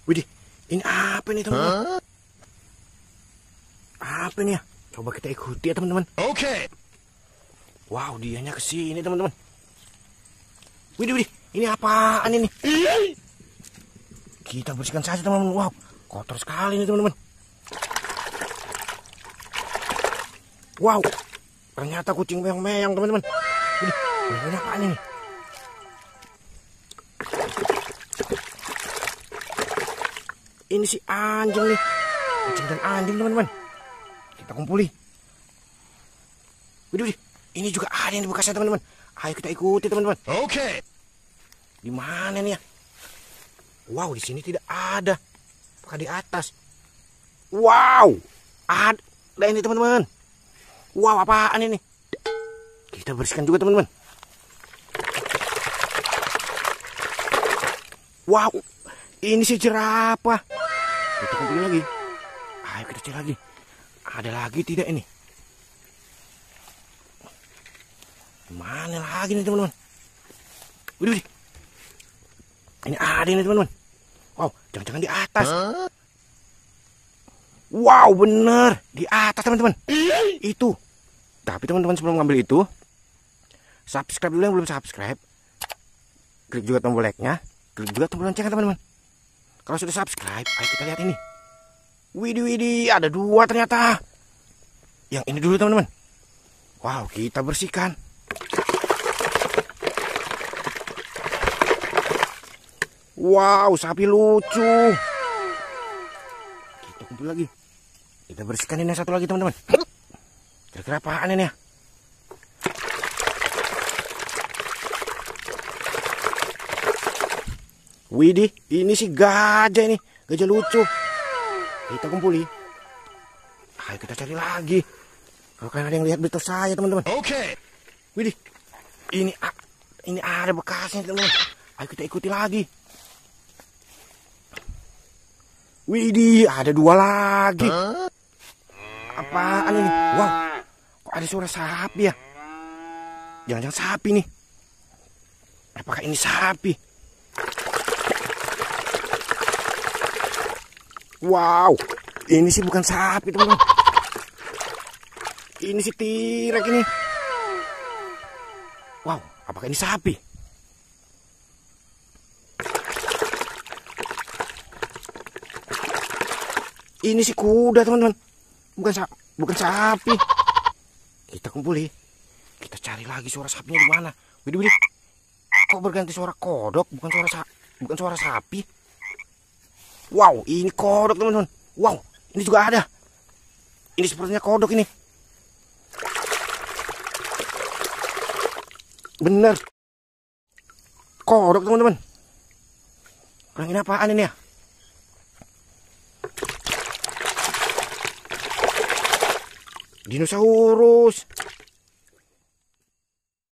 Widih, ini apa nih teman-teman? Apa nih ya? Coba kita ikuti ya teman-teman. Oke. Wow, dianya ke sini teman-teman. Widih, ini apaan ini? Kita bersihkan saja teman-teman. Wow, kotor sekali ini teman-teman. Wow, ternyata kucing meong-meong teman-teman. Widih, ini apaan ini? Ini si anjing nih. Kucing dan anjing teman-teman. Kita kumpuli. Widih, ini juga ada yang di bekasnya teman-teman. Ayo kita ikuti teman-teman. Oke. Di mana nih ya? Wow, di sini tidak ada. Apakah di atas? Wow, ada ini teman-teman. Wow, apaan ini? Kita bersihkan juga teman-teman. Wow, ini si jerapah. Kita kumpulin lagi. Ayo kita cari lagi. Ada lagi tidak ini? Mana lagi nih teman-teman? Widih. Ini ada ini teman-teman. Wow, jangan-jangan di atas. Wow, bener. Di atas teman-teman. Itu. Tapi teman-teman sebelum ngambil itu, subscribe dulu yang belum subscribe. Klik juga tombol like-nya. Klik juga tombol loncengnya teman-teman. Kalau sudah subscribe, ayo kita lihat ini. Widih, ada 2 ternyata. Yang ini dulu teman-teman. Wow, kita bersihkan. Wow, sapi lucu. Kita kumpul lagi. Kita bersihkan ini yang satu lagi teman-teman. Kira-kira apaan ini ya? Widih, ini si gajah ini. Gajah lucu. Kita kumpuli. Ayo kita cari lagi. Kalau kalian ada yang lihat berita saya teman-teman. Oke. Widih, ini ada bekasnya teman-teman. Ayo kita ikuti lagi. Widih, ada 2 lagi. Apaan ini? Wow, kok ada suara sapi ya? Jangan-jangan sapi nih. Apakah ini sapi? Wow, ini sih bukan sapi teman-teman. Ini si T-Rex ini. Wow, apakah ini sapi? Ini si kuda teman-teman. Bukan sapi. Kita kumpuli. Kita cari lagi suara sapinya di mana. Widih. Kok berganti suara kodok, bukan suara sapi. Wow, ini kodok teman-teman. Wow, ini juga ada. Ini sepertinya kodok ini. Bener. Kodok teman-teman. Orang ini apaan ini ya? Dinosaurus.